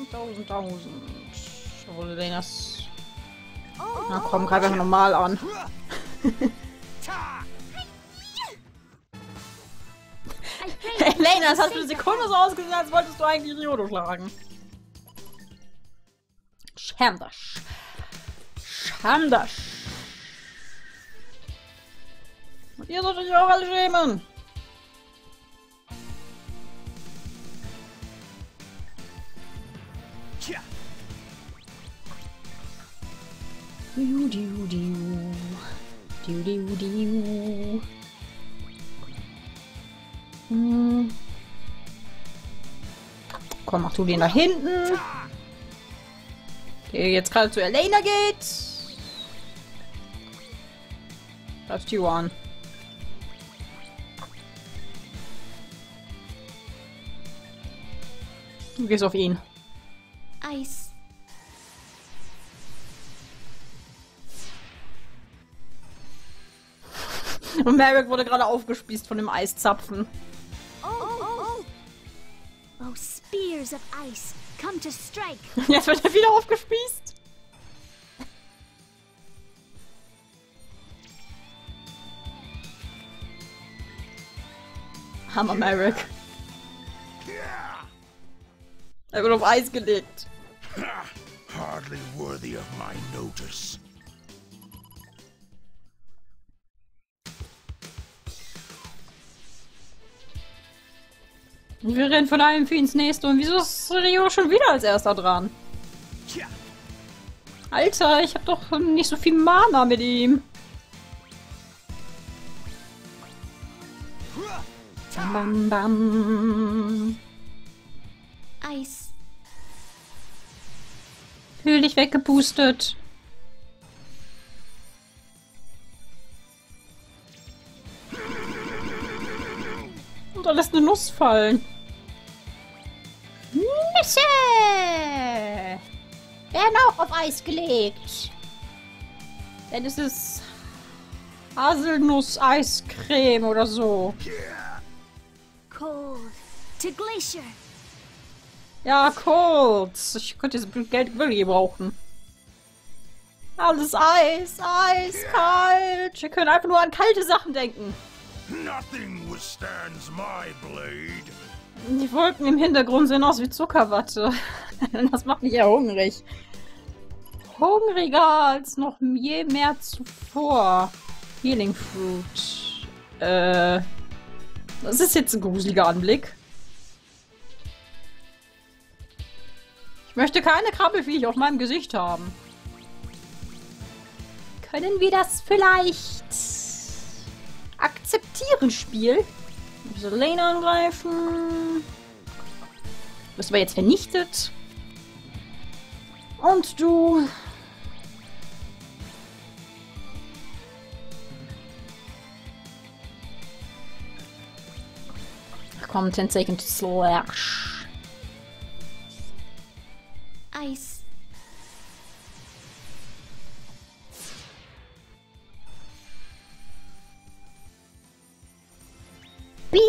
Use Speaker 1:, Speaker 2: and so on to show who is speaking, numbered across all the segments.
Speaker 1: 1000. Obwohl, wenn das... Na komm, greif einfach normal an. Elena, das hast du eine Sekunde so ausgesehen, als wolltest du eigentlich Ryodo schlagen. Schämdasch. Schämdasch. Und ihr solltet euch auch alle schämen. Komm, mach du den da hinten. Der jetzt gerade zu Elena geht. Greif Tio an. Du gehst auf ihn.
Speaker 2: Ice.
Speaker 1: Und Merrick wurde gerade aufgespießt von dem Eiszapfen.
Speaker 2: Oh, spears of ice. Come to strike.
Speaker 1: Jetzt wird er wieder aufgespießt. Hammer Merrick. Er wird auf Eis gelegt.
Speaker 3: Hardly worthy of my notice.
Speaker 1: Wir rennen von einem Vieh ins nächste. Und wieso ist Rio schon wieder als erster dran? Alter, ich hab doch nicht so viel Mana mit ihm. Bam, bam.
Speaker 2: Ice.
Speaker 1: Fühl dich weggepustet. Und da lässt eine Nuss fallen. Nüsse! Werden auch auf Eis gelegt. Denn es ist Haselnuss-Eiscreme oder so.
Speaker 2: Cold. To glacier.
Speaker 1: Ja, cold. Ich könnte das Geld wirklich gebrauchen. Alles Eis, eiskalt. Wir können einfach nur an kalte Sachen denken.
Speaker 3: Nothing withstands my blade.
Speaker 1: Die Wolken im Hintergrund sehen aus wie Zuckerwatte. Das macht mich ja hungrig. Hungriger als noch je mehr zuvor. Healing Fruit. Das ist jetzt ein gruseliger Anblick. Ich möchte keine Krabbelviecher auf meinem Gesicht haben. Können wir das vielleicht akzeptieren, Spiel? Wir Lane angreifen. Du bist aber jetzt vernichtet. Und du... Ach komm, 10 Seconds Slash.
Speaker 2: Ice.
Speaker 1: Bling!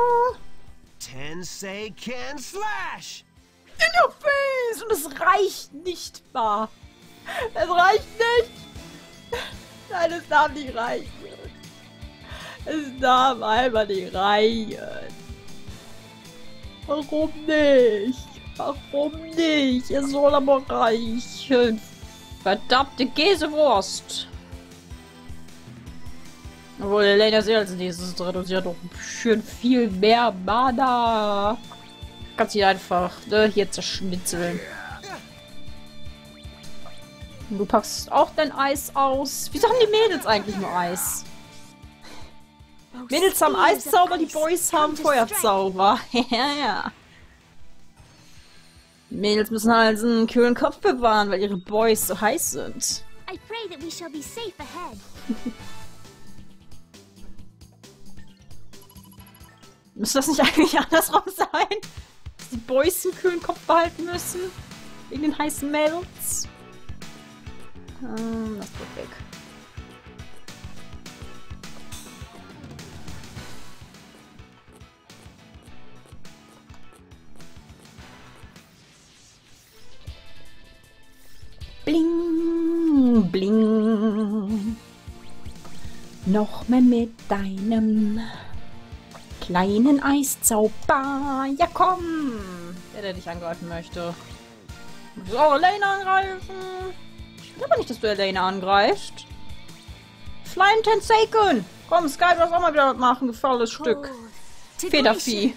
Speaker 4: Tensei can slash!
Speaker 1: In your face! Und es reicht nicht mal. Es reicht nicht. Nein, es darf nicht reichen. Es darf einfach nicht reichen. Warum nicht? Warum nicht? Es soll aber reichen. Verdammte Käsewurst. Obwohl, Elena sehr als nächstes drin und sie hat doch schön viel mehr Mana. Kann sie einfach hier zerschnitzeln. Und du packst auch dein Eis aus. Wieso haben die Mädels eigentlich nur Eis? Mädels haben Eiszauber, die Boys haben Feuerzauber. Ja. Die Mädels müssen halt einen kühlen Kopf bewahren, weil ihre Boys so heiß sind.
Speaker 2: I pray that we shall be safe ahead.
Speaker 1: Müsste das nicht eigentlich andersrum sein? Dass die Boys einen kühlen Kopf behalten müssen? Wegen den heißen Mädels? Das wird weg. bling. Noch mehr mit deinem kleinen Eiszauber. Ja, komm! Der dich angreifen möchte. Du musst auch Elena angreifen. Ich will aber nicht, dass du Elena angreifst. Flying Tenseiken! Komm, Sky, du darfst auch mal wieder machen. Gefälliges Stück.
Speaker 2: To
Speaker 1: Federvieh.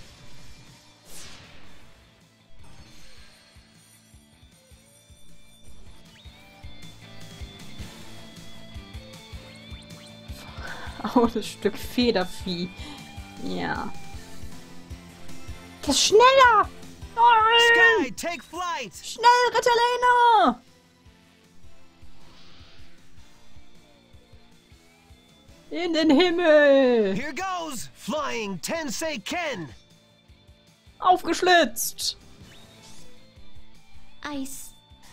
Speaker 1: Oh, das Stück Federvieh. Ja. Das ist schneller! Nein!
Speaker 4: Sky, take flight!
Speaker 1: Schnell, rette Elena! In den Himmel!
Speaker 4: Here goes! Flying Tensei Ken!
Speaker 1: Aufgeschlitzt!
Speaker 2: Ice.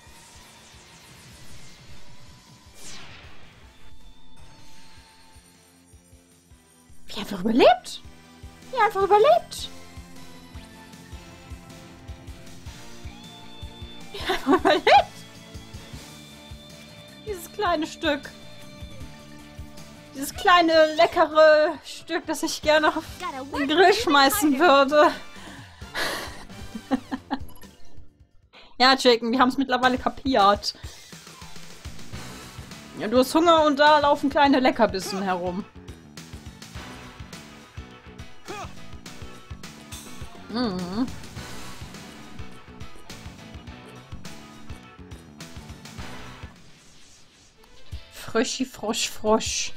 Speaker 1: Wie einfach überlebt? Wie einfach überlebt? Wie einfach überlebt? Dieses kleine Stück. Dieses kleine, leckere Stück, das ich gerne auf
Speaker 2: Gotta
Speaker 1: den
Speaker 2: work
Speaker 1: Grill schmeißen würde. Ja, Chicken, wir haben es mittlerweile kapiert. Ja, du hast Hunger und da laufen kleine Leckerbissen herum. Mhm. Fröschi, Frosch, Frosch.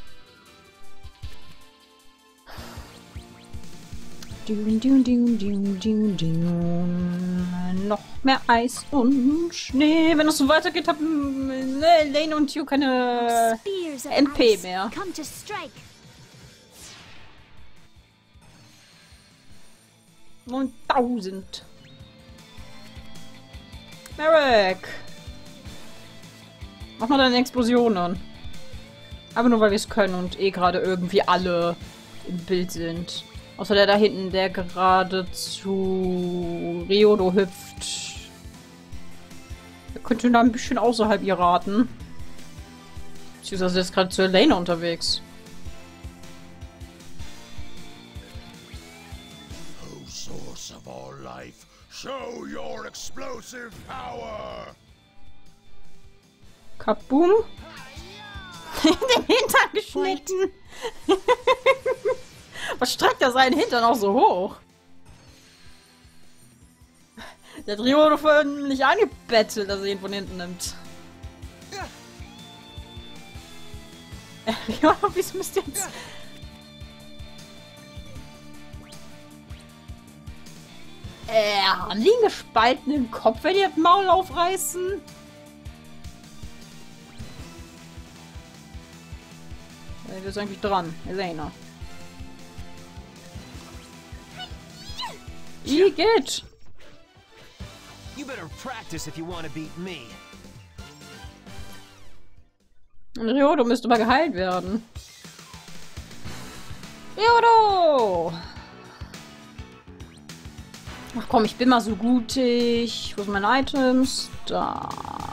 Speaker 1: Dun, dun, dun, dun, dun, dun. Noch mehr Eis und Schnee. Wenn es so weitergeht, haben Lane und Hugh keine
Speaker 2: Spears of
Speaker 1: MP
Speaker 2: ice
Speaker 1: mehr.
Speaker 2: come to strike.
Speaker 1: 9000. Merrick! Mach mal deine Explosionen. Aber nur, weil wir es können und eh gerade irgendwie alle im Bild sind. Außer der da hinten, der gerade zu Ryodo hüpft. Der könnte da ein bisschen außerhalb ihr raten. Beziehungsweise der ist gerade zu Elena unterwegs.
Speaker 3: O source of all life, show your explosive power!
Speaker 1: Kaboom! In den Hintern geschnitten! Was streckt er seinen Hintern auch so hoch? Der hat Ryodo vorhin nicht angebettelt, dass er ihn von hinten nimmt. Ryodo, wieso müsst ihr jetzt... Haben die einen gespaltenen Kopf, wenn die das Maul aufreißen? Wer ist eigentlich dran? Elena. Igitt!
Speaker 4: You better practice if you want to beat me.
Speaker 1: Und Ryodo müsste mal geheilt werden. Ryodo! Ach komm, ich bin mal so gutig. Wo sind meine Items? Da.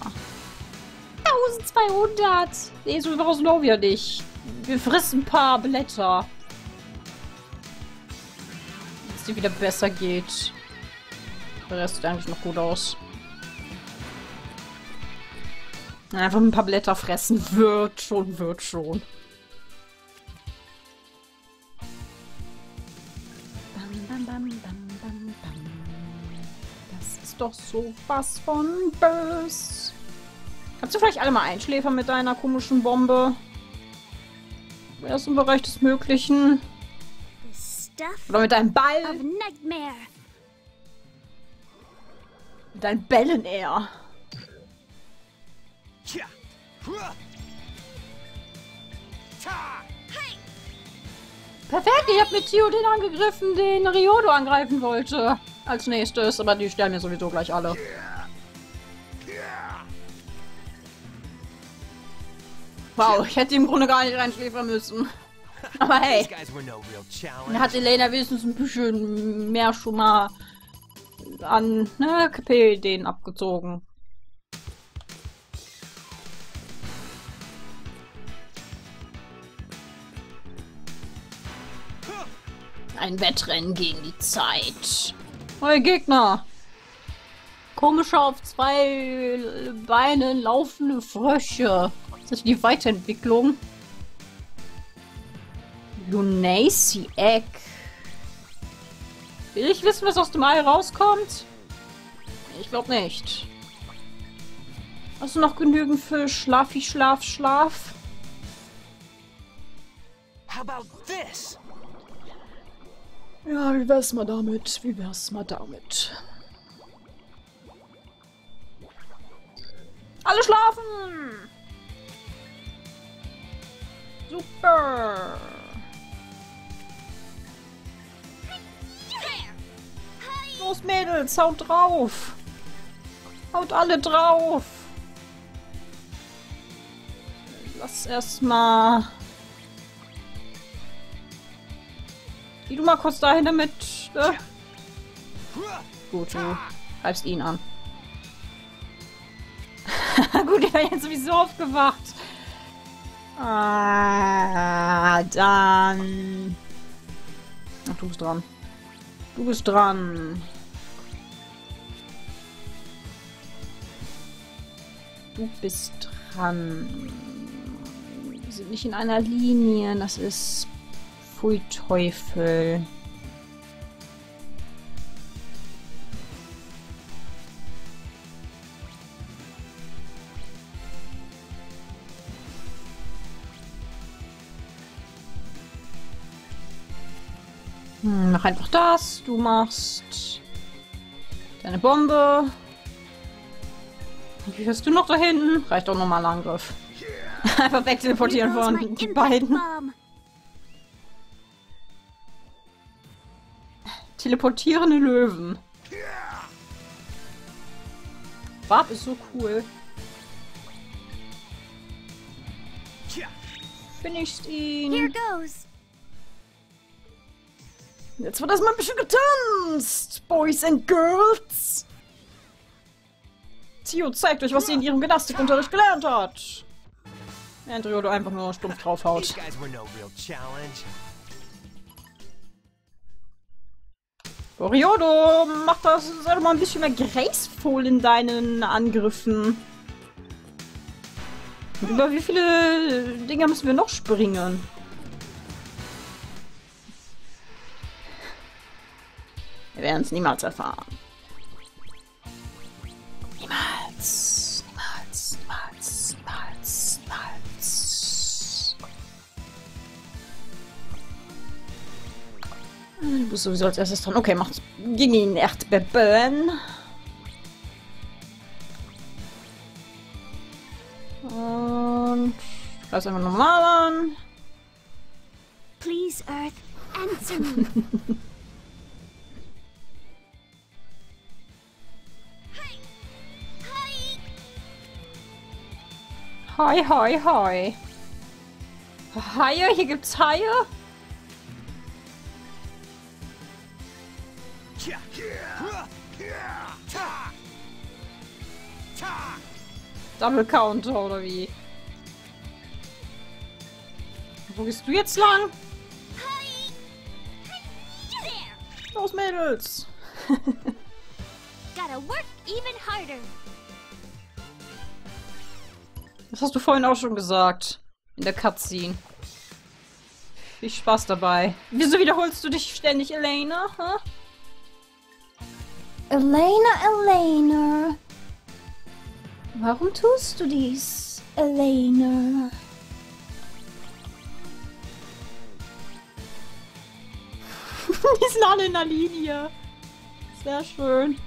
Speaker 1: 1200! Nee, so brauchst du ja nicht. Wir fressen ein paar Blätter. Dass es dir wieder besser geht. Der Rest sieht eigentlich noch gut aus. Einfach ein paar Blätter fressen. Wird schon, wird schon. Bam, bam, bam, bam, bam, bam. Das ist doch so was von bös. Kannst du vielleicht alle mal einschläfern mit deiner komischen Bombe? Wäre das im Bereich des Möglichen?
Speaker 2: The stuff
Speaker 1: Oder mit deinem
Speaker 2: of
Speaker 1: Ball?
Speaker 2: nightmare.
Speaker 1: Mit deinen Bällen eher.
Speaker 4: Tja. Huh. Ta.
Speaker 1: Perfekt, ich habe mit Tio den angegriffen, den Ryodo angreifen wollte. Als nächstes, aber die sterben ja sowieso gleich alle. Wow, ich hätte im Grunde gar nicht reinschläfern müssen. Aber hey,
Speaker 4: These guys were no real
Speaker 1: dann
Speaker 4: challenge.
Speaker 1: hat Elena wenigstens ein bisschen mehr schon mal an KP-Ideen abgezogen. Ein Wettrennen gegen die Zeit. Neue Gegner. Komische auf 2 Beinen laufende Frösche. Ist das die Weiterentwicklung? Lunacy Egg. Will ich wissen, was aus dem Ei rauskommt? Ich glaube nicht. Hast du noch genügend für Schlafi, Schlaf, Schlaf?
Speaker 4: How about this?
Speaker 1: Ja, wie wär's mal damit? Wie wär's mal damit? Alle schlafen! Super! Los, Mädels, haut drauf! Haut alle drauf! Lass erstmal. Geh du mal kurz dahin damit. Gut, du greifst ihn an. Gut, ich bin jetzt sowieso aufgewacht. Dann. Ach, du bist dran. Du bist dran. Du bist dran. Wir sind nicht in einer Linie. Das ist... Pfui Teufel. Mach einfach das. Du machst deine Bombe. Wie hörst du noch da hinten? Reicht auch nochmal ein Angriff. Einfach wegteleportieren von die beiden. Teleportierende Löwen. Barb ist so cool. Finisht ihn.
Speaker 2: Here goes.
Speaker 1: Jetzt wird das mal ein bisschen getanzt, Boys and Girls. Tio zeigt euch, was sie in ihrem Gymnastikunterricht gelernt hat. Während Ryodo einfach nur stumpf draufhaut.
Speaker 4: These guys were no real challenge.
Speaker 1: Ryodo, mach das, sei doch mal ein bisschen mehr graceful in deinen Angriffen. Und über wie viele Dinger müssen wir noch springen? Wir werden es niemals erfahren. Niemals. Niemals. Niemals. Niemals. Niemals. Du bist sowieso als erstes dran. Okay, macht's gegen ihn Erdbeben. Und greif's einfach normal an.
Speaker 2: Please, Earth, answer me.
Speaker 1: Hi, hi, hi. Haie? Hier gibt's Haie? Double Counter oder wie? Wo gehst du jetzt lang? Los, Mädels!
Speaker 2: Gotta work even harder.
Speaker 1: Das hast du vorhin auch schon gesagt. In der Cutscene. Viel Spaß dabei. Wieso wiederholst du dich ständig, Elena? Huh? Elena. Warum tust du dies, Elena? Die sind alle in der Linie. Sehr schön.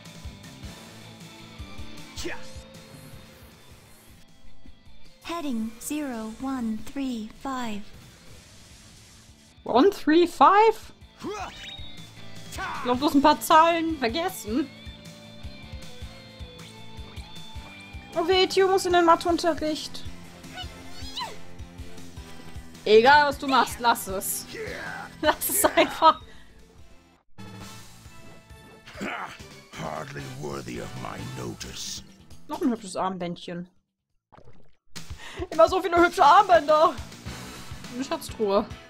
Speaker 2: Heading 0135.
Speaker 1: 135? Ich glaube, du hast ein paar Zahlen vergessen. Oh weh, Tio muss in den Matheunterricht. Egal, was du machst, lass es. Lass es einfach.
Speaker 3: Hardly worthy of my notice.
Speaker 1: Noch ein hübsches Armbändchen. Immer so viele hübsche Armbänder. Eine Schatztruhe.